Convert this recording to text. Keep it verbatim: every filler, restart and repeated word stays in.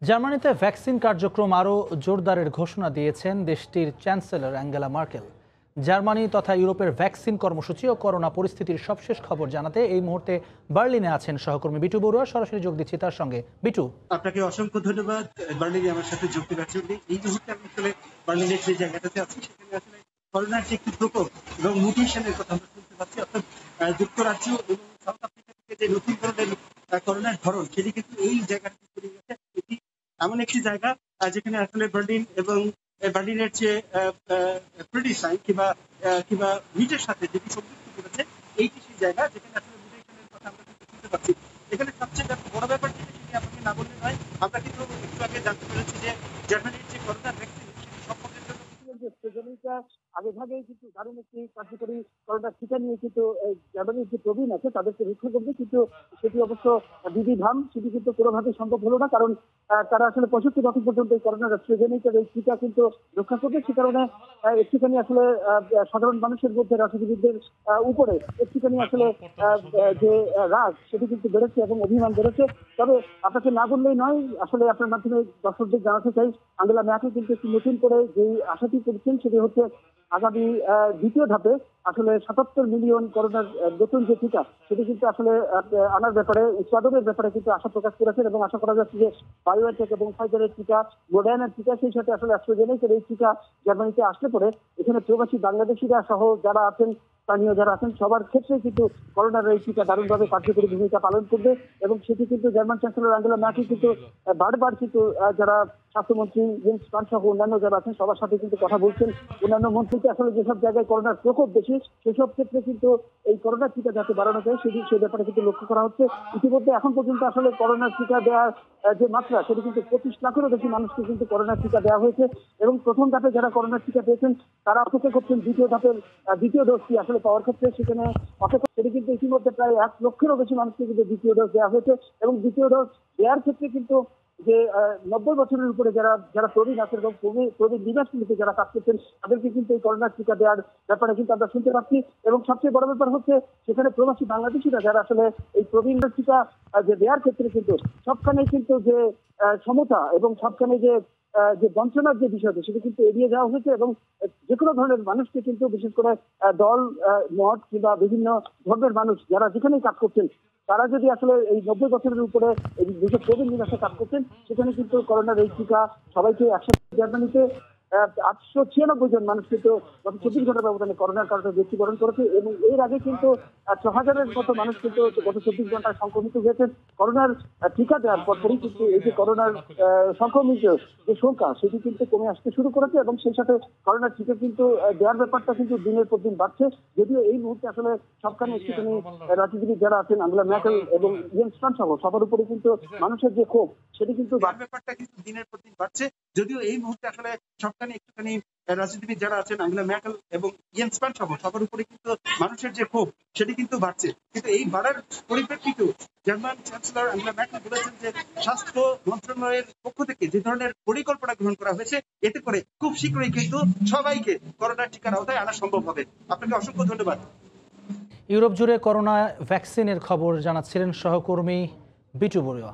জার্মানিতে ভ্যাকসিন কার্যক্রম আরও জোরদারের ঘোষণা দিয়েছেন দেশটির চ্যান্সেলর অ্যাঙ্গেলা মার্কেল। জার্মানি তথা ইউরোপের ভ্যাকসিন কর্মসূচি ও করোনা পরিস্থিতির সবশেষ খবর জানাতে এই মুহূর্তে বার্লিনে আছেন সহকর্মী বিটু বড়ুয়া। সরাসরি যোগ দিচ্ছি তার সঙ্গে। বিটু, আপনাকে অসংখ্য ধন্যবাদ বার্লিনে আমার সাথে যোগ দেওয়ার জন্য। এই মুহূর্তে আমি আসলে বার্লিনের যে জায়গাটাতে আছি সেখানে আসলে করোনার যে একটি প্রকোপ এবং মিউটেশনের কথা আমরা শুনতে পাচ্ছি, অর্থাৎ যুক্তরাজ্য এবং সাউথ আফ্রিকা থেকে যে নতুন ধরনের করোনার ধরন সেটি কিন্তু এই জায়গাটা তৈরি হয়েছে। এটি এমন একটি জায়গা যেখানে আসলে বার্লিন এবং বার্লিনের যে প্রিডিসাইন কিংবা কিংবা মিটের সাথে যেটি সংযুক্ত করেছে, এইটি সেই জায়গা যেখানে আসলে মিউটেশনের কথা আমরা কিন্তু শুনতে পাচ্ছি। এখানে সবচেয়ে বড় ব্যাপার যেটা সেটি আপনাকে না বললে নয়, আমরা কিন্তু একটু আগে জানতে পেরেছি যে জার্মানির যে করোনা ভ্যাকসিন সম্পর্কের জন্য আগে ভাগেই কিন্তু দারুণ একটি কার্যকরী করোনা টিকা নিয়ে কিন্তু জার্মানির যে প্রবীণ আছে তাদেরকে রক্ষা করবে, কিন্তু সেটি অবশ্য বিধিধাম, সেটি কিন্তু কোনোভাবেই সম্ভব হলো না। কারণ তারা আসলে পঁয়ষট্টি বছর পর্যন্ত এই করোনা অ্যাস্ট্রাজেনেকার এই টিকা কিন্তু রক্ষা করবে। সে কারণে একটুখানি আসলে সাধারণ মানুষের মধ্যে রাজনীতিবিদদের উপরে একটুখানি আসলে যে রাগ সেটি কিন্তু বেড়েছে এবং অভিমান বেড়েছে। তবে আপনাকে না বললেই নয়, আসলে আপনার মাধ্যমে দর্শকদের জানাতে চাই, আঙ্গেলা ম্যার্কেল কিন্তু একটু নতুন করে যে আশাটি করছেন সেটি হচ্ছে আগামী দ্বিতীয় ধাপে আসলে সাতাত্তর মিলিয়ন করোনার নতুন যে টিকা সেটি কিন্তু আসলে আনার ব্যাপারে উৎপাদনের ব্যাপারে কিন্তু আশা প্রকাশ করেছেন এবং আশা করা যাচ্ছে যে বায়োটেক এবং ফাইজারের টিকা, মডার্নার টিকা, সেই সাথে আসলে অ্যাস্ট্রাজেনেকার এই টিকা জার্মানিতে আসলে পরে এখানে প্রবাসী বাংলাদেশিরা সহ যারা আছেন, স্থানীয় যারা আছেন, সবার ক্ষেত্রে কিন্তু করোনার এই টিকা দারুণভাবে কার্যকরী ভূমিকা পালন করবে। এবং সেটি কিন্তু জার্মান চ্যান্সেলর আঙ্গেলা ম্যার্কেল কিন্তু বারবার কিন্তু যারা স্বাস্থ্যমন্ত্রী জেন্স স্পান সহ অন্যান্য যারা আছেন সবার সাথে কিন্তু কথা বলছেন। অন্যান্য মন্ত্রীকে আসলে যেসব জায়গায় করোনার প্রকোপ বেশি সেসব ক্ষেত্রে কিন্তু এই করোনার টিকা যাতে বাড়ানো যায় সেটি সে ব্যাপারে কিন্তু লক্ষ্য করা হচ্ছে। ইতিমধ্যে এখন পর্যন্ত আসলে করোনার টিকা দেওয়ার যে মাত্রা সেটি কিন্তু পঁচিশ লাখেরও বেশি মানুষকে কিন্তু করোনার টিকা দেওয়া হয়েছে এবং প্রথম ধাপে যারা করোনার টিকা পেয়েছেন তারা অপেক্ষা করছেন দ্বিতীয় ধাপের দ্বিতীয় ডোজটি আসলে পাওয়ার ক্ষেত্রে। সেখানে অপেক্ষা সেটি কিন্তু ইতিমধ্যে প্রায় এক লক্ষেরও বেশি মানুষকে কিন্তু দ্বিতীয় ডোজ দেওয়া হয়েছে এবং দ্বিতীয় ডোজ দেওয়ার ক্ষেত্রে কিন্তু যে নব্বই বছরের উপরে যারা যারা প্রবীণ আছেন এবং প্রবীণ নিবাসগুলিতে যারা কাজ করছেন তাদেরকে কিন্তু এই করোনার টিকা দেওয়ার ব্যাপারে কিন্তু আমরা শুনতে পাচ্ছি। এবং সবচেয়ে বড় ব্যাপার হচ্ছে সেখানে প্রবাসী বাংলাদেশিরা যারা আসলে এই প্রবীণ টিকা যে দেওয়ার ক্ষেত্রে কিন্তু সবখানে কিন্তু যে সমতা এবং সবখানে যে যে বঞ্চনার যে বিষয়টা সেটা কিন্তু এড়িয়ে যাওয়া হয়েছে এবং যে কোনো ধরনের মানুষকে কিন্তু বিশেষ করে দল মত কিংবা বিভিন্ন ধর্মের মানুষ যারা যেখানেই কাজ করছেন তারা যদি আসলে এই নব্বই বছরের উপরে এই দুশো প্রবীণ নিবাসে কাজ করছেন সেখানে কিন্তু করোনার এই টিকা সবাইকে একসাথে জার্মানিতে আটশো ছিয়ানব্বই জন মানুষ কিন্তু গত চব্বিশ ঘন্টার ব্যবধানে করোনার কারণে মৃত্যুবরণ করেছে এবং এর আগে কিন্তু ছ হাজারের মতো মানুষ কিন্তু গত চব্বিশ ঘন্টায় সংক্রমিত হয়েছেন। করোনার টিকা দেওয়ার পরপরই কিন্তু এই যে করোনার সংক্রমিত যে সংখ্যা সেটি কিন্তু কমে আসতে শুরু করেছে এবং সেই সাথে করোনার টিকা কিন্তু দেওয়ার ব্যাপারটা কিন্তু দিনের পর দিন বাড়ছে। যদিও এই মুহূর্তে আসলে সবখানে একটুখানি রাজনীতিবিদ যারা আছেন আঙ্গেলা ম্যার্কেল এবং জেন্স স্পান সহ সবার উপরে কিন্তু মানুষের যে ক্ষোভ সেটি কিন্তু ব্যাপারটা কিন্তু দিনের পর দিন বাড়ছে। যদিও এই মুহূর্তে আসলে সবখানে একটুখানি রাজনীতিবিদ যারা আছেন আঙ্গেলা ম্যার্কেল এবং জেন্স স্পান সহ সবার উপরে কিন্তু মানুষের যে ক্ষোভ সেটি কিন্তু বাড়ছে। কিন্তু এই বাড়ার পরিপ্রেক্ষিতেও জার্মান চ্যান্সেলর আঙ্গেলা ম্যার্কেল বলেছেন যে স্বাস্থ্য মন্ত্রণালয়ের পক্ষ থেকে যে ধরনের পরিকল্পনা গ্রহণ করা হয়েছে এতে করে খুব শীঘ্রই কিন্তু সবাইকে করোনার টিকার আওতায় আনা সম্ভব হবে। আপনাকে অসংখ্য ধন্যবাদ। ইউরোপ জুড়ে করোনা ভ্যাকসিনের খবর জানাচ্ছিলেন সহকর্মী বিটু বড়ুয়া।